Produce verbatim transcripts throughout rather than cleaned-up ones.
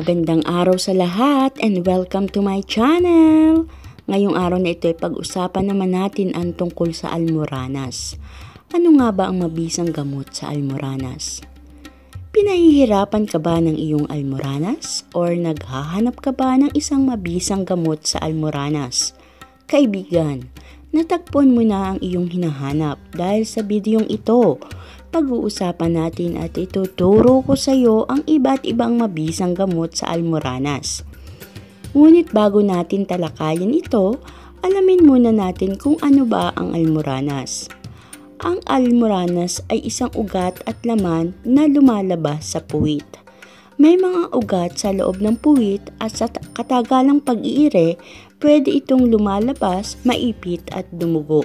Magandang araw sa lahat and welcome to my channel! Ngayong araw na ito ay pag-usapan naman natin ang tungkol sa almoranas. Ano nga ba ang mabisang gamot sa almoranas? Pinahihirapan ka ba ng iyong almoranas? Or naghahanap ka ba ng isang mabisang gamot sa almoranas? Kaibigan, natagpuan mo na ang iyong hinahanap dahil sa bidyong ito. Pag-uusapan natin at ituturo ko sa iyo ang iba't ibang mabisang gamot sa almoranas. Ngunit bago natin talakayin ito, alamin muna natin kung ano ba ang almoranas. Ang almoranas ay isang ugat at laman na lumalabas sa puwit. May mga ugat sa loob ng puwit at sa katagalang pag-iire, pwede itong lumalabas, maipit at dumugo.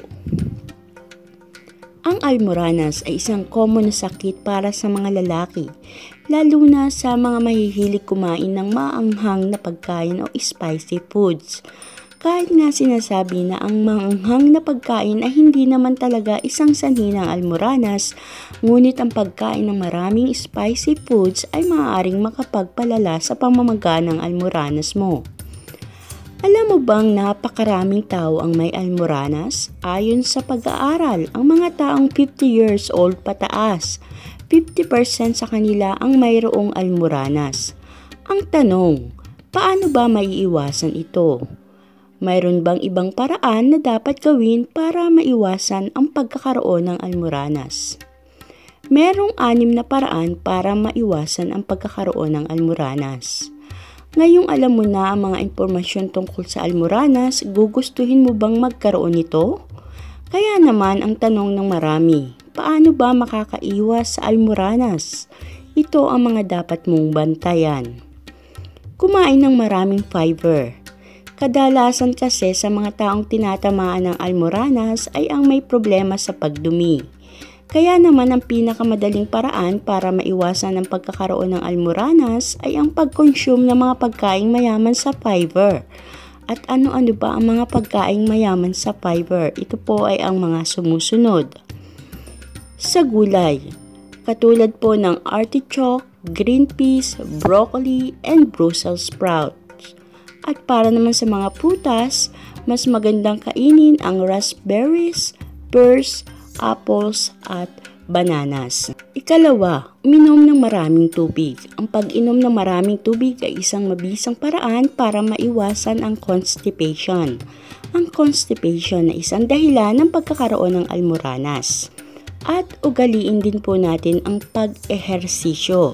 Ang almoranas ay isang common na sakit para sa mga lalaki, lalo na sa mga mahihilig kumain ng maanghang na pagkain o spicy foods. Kahit nga sinasabi na ang maanghang na pagkain ay hindi naman talaga isang sanhi ng almoranas, ngunit ang pagkain ng maraming spicy foods ay maaaring makapagpalala sa pamamaga ng almoranas mo. Alam mo bang napakaraming tao ang may almoranas? Ayon sa pag-aaral, ang mga taong fifty years old pataas, fifty percent sa kanila ang mayroong almoranas. Ang tanong, paano ba maiiwasan ito? Mayroon bang ibang paraan na dapat gawin para maiwasan ang pagkakaroon ng almoranas? Merong anim na paraan para maiwasan ang pagkakaroon ng almoranas. Ngayong alam mo na ang mga impormasyon tungkol sa almoranas, gugustuhin mo bang magkaroon nito? Kaya naman ang tanong ng marami, paano ba makakaiwas sa almoranas? Ito ang mga dapat mong bantayan. Kumain ng maraming fiber. Kadalasan kasi sa mga taong tinatamaan ng almoranas ay ang may problema sa pagdumi. Kaya naman ang pinakamadaling paraan para maiwasan ang pagkakaroon ng almoranas ay ang pag-consume ng mga pagkaing mayaman sa fiber. At ano-ano ba ang mga pagkaing mayaman sa fiber? Ito po ay ang mga sumusunod. Sa gulay, katulad po ng artichoke, green peas, broccoli, and Brussels sprouts. At para naman sa mga prutas, mas magandang kainin ang raspberries, pears, apples at bananas. Ikalawa, uminom ng maraming tubig. Ang pag-inom ng maraming tubig ay isang mabisang paraan para maiwasan ang constipation. Ang constipation ay isang dahilan ng pagkakaroon ng almoranas. At ugaliin din po natin ang pag-ehersisyo.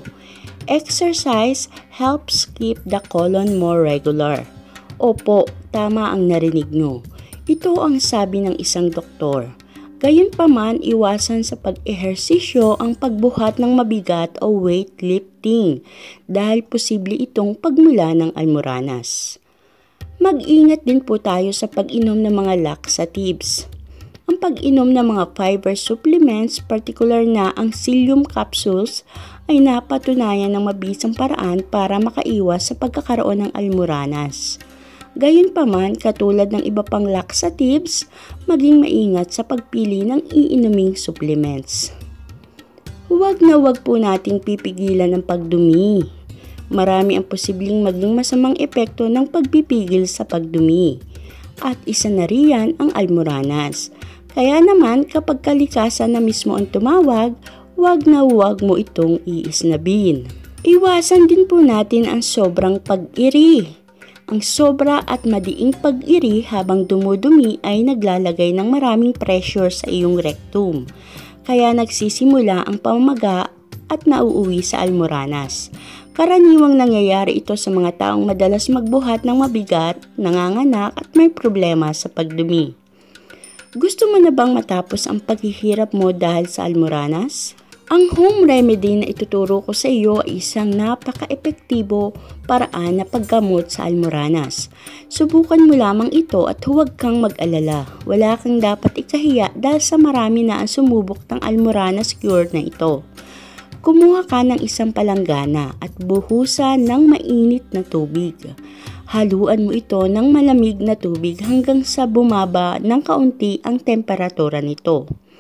Exercise helps keep the colon more regular. Opo, tama ang narinig nyo. Ito ang sabi ng isang doktor. Gayunpaman, iwasan sa pag-ehersisyo ang pagbuhat ng mabigat o weightlifting dahil posible itong pagmula ng almoranas. Mag-ingat din po tayo sa pag-inom ng mga laxatives. Ang pag-inom ng mga fiber supplements, particular na ang psyllium capsules, ay napatunayan ng mabisang paraan para makaiwas sa pagkakaroon ng almoranas. Gayunpaman, katulad ng iba pang laxatives, maging maingat sa pagpili ng iinuming supplements. Huwag na huwag po nating pipigilan ang pagdumi. Marami ang posibleng maging masamang epekto ng pagpipigil sa pagdumi. At isa na riyan ang almoranas. Kaya naman kapag kalikasan na mismo ang tumawag, huwag na huwag mo itong iisnabin. Iwasan din po natin ang sobrang pag-iri. Ang sobra at madiing pag-iri habang dumudumi ay naglalagay ng maraming pressure sa iyong rectum. Kaya nagsisimula ang pamamaga at nauuwi sa almoranas. Karaniwang nangyayari ito sa mga taong madalas magbuhat ng mabigat, nanganganak at may problema sa pagdumi. Gusto mo na bang matapos ang paghihirap mo dahil sa almoranas? Ang home remedy na ituturo ko sa iyo ay isang napaka-epektibo paraan na paggamot sa almoranas. Subukan mo lamang ito at huwag kang mag-alala. Wala kang dapat ikahiya dahil sa marami na ang sumubok ng almoranas cure na ito. Kumuha ka ng isang palanggana at buhusan ng mainit na tubig. Haluan mo ito ng malamig na tubig hanggang sa bumaba ng kaunti ang temperatura nito.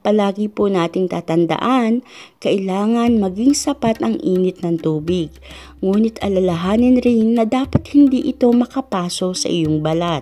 palagi po nating tatandaan, kailangan maging sapat ang init ng tubig. Ngunit alalahanin rin na dapat hindi ito makapaso sa iyong balat.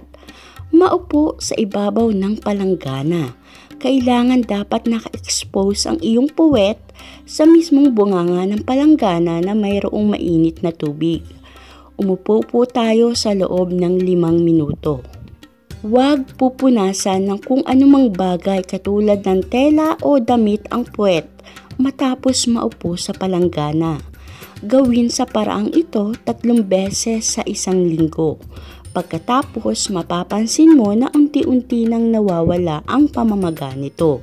Maupo sa ibabaw ng palanggana. Kailangan dapat naka-expose ang iyong puwet sa mismong bunganga ng palanggana na mayroong mainit na tubig. Umupo po tayo sa loob ng limang minuto. Huwag pupunasan ng kung anumang bagay katulad ng tela o damit ang puwet matapos maupo sa palanggana. Gawin sa paraang ito tatlong beses sa isang linggo. Pagkatapos mapapansin mo na unti-unti nang nawawala ang pamamaga nito.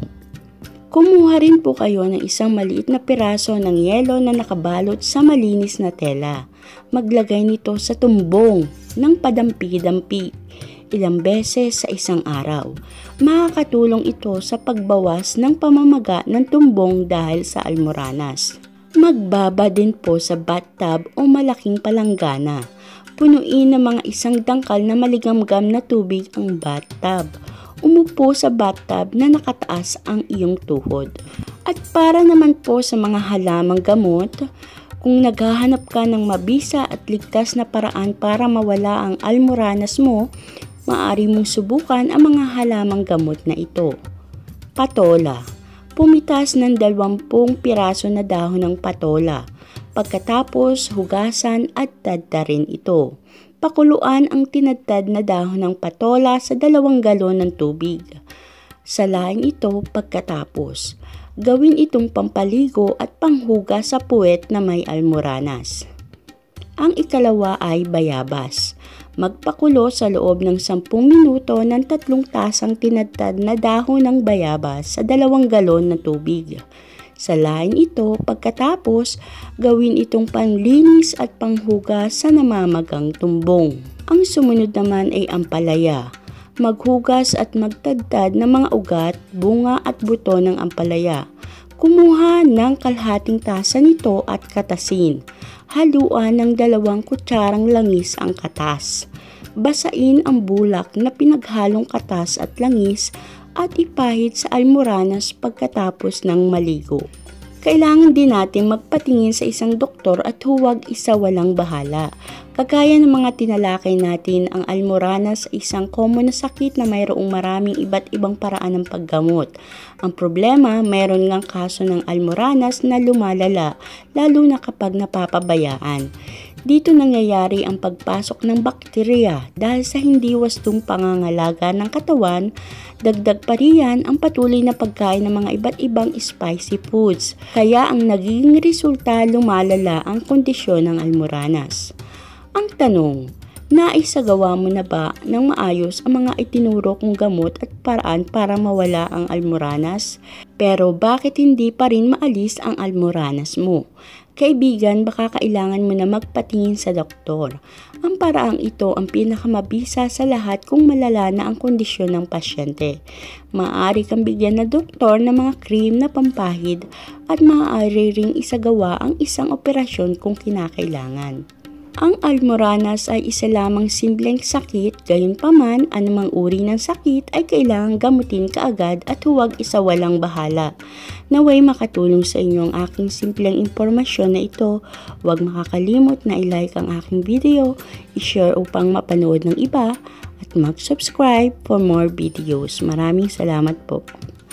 Kumuha rin po kayo ng isang maliit na piraso ng yelo na nakabalot sa malinis na tela. Maglagay nito sa tumbong ng padampi-dampi ilang beses sa isang araw. Makakatulong ito sa pagbawas ng pamamaga ng tumbong dahil sa almoranas. Magbaba din po sa bathtub o malaking palanggana. Punuin ng mga isang dangkal na maligamgam na tubig ang bathtub. Umupo sa bathtub na nakataas ang iyong tuhod. At para naman po sa mga halamang gamot, kung naghahanap ka ng mabisa at ligtas na paraan para mawala ang almoranas mo, maaari mong subukan ang mga halamang gamot na ito. Patola. Pumitas ng dalawampung piraso na dahon ng patola. Pagkatapos, hugasan at tadtarin ito. Pakuluan ang tinadtad na dahon ng patola sa dalawang galon ng tubig. Salain ito pagkatapos. Gawin itong pampaligo at panghugas sa puwet na may almoranas. Ang ikalawa ay bayabas. Magpakulo sa loob ng sampung minuto ng tatlong tasang tinadtad na dahon ng bayabas sa dalawang galon na tubig. Salain ito pagkatapos gawin itong panlinis at panghugas sa namamagang tumbong. Ang sumunod naman ay ampalaya. Maghugas at magtadtad ng mga ugat, bunga at buto ng ampalaya. Kumuha ng kalahating tasa nito at katasin. Haluan ng dalawang kutsarang langis ang katas. Basain ang bulak na pinaghalong katas at langis at ipahid sa almoranas pagkatapos ng maligo. Kailangan din natin magpatingin sa isang doktor at huwag isa walang bahala. Kagaya ng mga tinalakay natin, ang almoranas ay isang common na sakit na mayroong maraming iba't ibang paraan ng paggamot. Ang problema, mayroon ngang kaso ng almoranas na lumalala, lalo na kapag napapabayaan. Dito nangyayari ang pagpasok ng bakterya dahil sa hindi wastong pangangalaga ng katawan. Dagdag pa riyan ang patuloy na pagkain ng mga iba't ibang spicy foods. Kaya ang nagiging resulta, lumalala ang kondisyon ng almoranas. Ang tanong, naisagawa mo na ba ng maayos ang mga itinuro kong gamot at paraan para mawala ang almoranas? Pero bakit hindi pa rin maalis ang almoranas mo? Kaibigan, baka kailangan mo na magpatingin sa doktor. Ang paraang ito ang pinakamabisa sa lahat kung malala na ang kondisyon ng pasyente. Maaari kang bigyan na doktor ng mga cream na pampahid at maaari ring isagawa ang isang operasyon kung kinakailangan. Ang almoranas ay isa lamang simpleng sakit, gayunpaman anumang uri ng sakit ay kailangang gamutin kaagad at huwag isa walang bahala. Naway makatulong sa inyo ang aking simpleng impormasyon na ito. Huwag makakalimot na i-like ang aking video, i-share upang mapanood ng iba at mag-subscribe for more videos. Maraming salamat po.